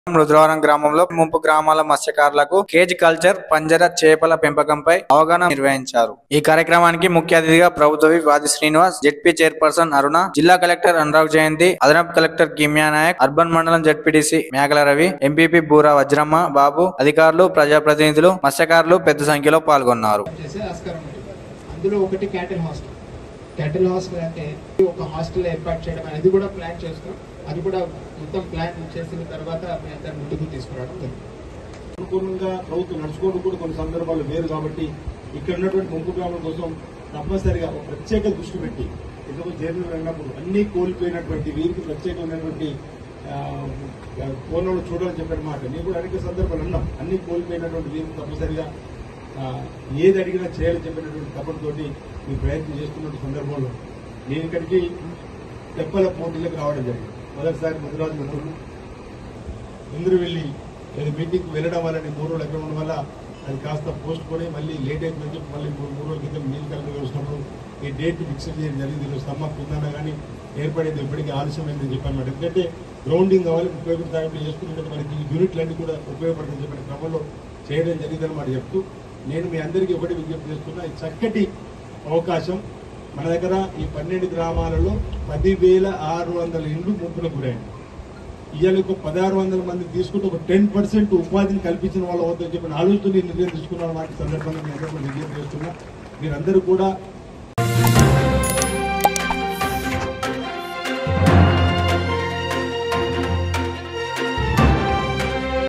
రుద్రవరం గ్రామంలో ముంపు గ్రామాల మత్స్యకారులకు కేజ్ కల్చర్ పంజర చేపల పెంపకంపై అవగాహన నిర్వహించారు. ఈ కార్యక్రమానికి ముఖ్య అతిథిగా ప్రభుత్వ విప్ వాది శ్రీనివాస్, జెడ్పీ చైర్పర్సన్ అరుణ, జిల్లా కలెక్టర్ అనురాగ్ జయంతి, అదనపు కలెక్టర్ కిమ్యా నాయక్, అర్బన్ మండలం జెడ్పీటీసీ మేకల రవి, ఎంపీపీ బూరా వజ్రమ్మ బాబు, అధికారులు, ప్రజాప్రతినిధులు, మత్స్యకారులు పెద్ద సంఖ్యలో పాల్గొన్నారు. క్యాటిల్ హాస్టల్ అంటే ఒక హాస్టల్ ఏర్పాటు చేయడం అనేది కూడా ప్లాన్ చేస్తాం. అది కూడా మొత్తం ప్లాన్ చేసిన తర్వాత దాన్ని ముందుకు తీసుకురావడం జరుగుతుంది. అనుకూలంగా ప్రభుత్వం నడుచుకోవడం కూడా కొన్ని సందర్భాలు వేరు కాబట్టి ఇక్కడ ఉన్నటువంటి ముంపు గ్రామాల కోసం తప్పనిసరిగా ఒక ప్రత్యేక దృష్టి పెట్టి ఇంతకు జైలు వెళ్ళినప్పుడు అన్ని కోల్పోయినటువంటి వీరికి ప్రత్యేకమైనటువంటి కోణంలో చూడాలని చెప్పిన మాట నేను కూడా అనేక సందర్భాలు అన్నాం. అన్ని కోల్పోయినటువంటి వీరికి తప్పనిసరిగా ఏది అడిగినా చేయాలని చెప్పినటువంటి తప్పటితోటి మీ ప్రయత్నం చేస్తున్న సందర్భంలో నేను ఇక్కడికి తెప్పల పోటీలకు రావడం జరిగింది. మొదటిసారి మధురాజు మిత్రులు అందరూ వెళ్ళి మీటింగ్కి వెళ్ళడం వల్ల 3 రోజులు ఎక్కడ ఉండడం వల్ల అది కాస్త పోస్ట్ పోయి మళ్ళీ లేట్ అయిపోయిందని చెప్పి మళ్ళీ 3 రోజుల క్రితం నీళ్ళు కలెక్టర్ వచ్చినప్పుడు ఈ డేట్ ఫిక్స్ చేయడం జరిగింది. ఈరోజు సమ్మర్ ఉందన్నా కానీ ఏర్పడేది ఎప్పటికీ ఆలస్యమైందని చెప్పనమాట. ఎందుకంటే గ్రౌండింగ్ కావాలి, 30 తారీఖులు చేసుకుంటే మనకి యూనిట్లన్నీ కూడా ఉపయోగపడుతుందని చెప్పిన క్రమంలో చేయడం జరిగిందన్నమాట చెప్తూ నేను మీ అందరికీ ఒకటి విజ్ఞప్తి చేస్తున్నా. ఈ చక్కటి అవకాశం మన దగ్గర ఈ 12 గ్రామాలలో 10,600 ఇండ్లు ముంపులకు గురైంది. ఇవాళ 1,600 మంది తీసుకుంటే ఒక 10% ఉపాధిని కల్పించిన వాళ్ళు అవుతుందని చెప్పిన ఆలోచన నిర్ణయం తీసుకున్న వాటి సందర్భంగా మీ అందరూ విజ్ఞప్తి చేస్తున్నా. మీరందరూ కూడా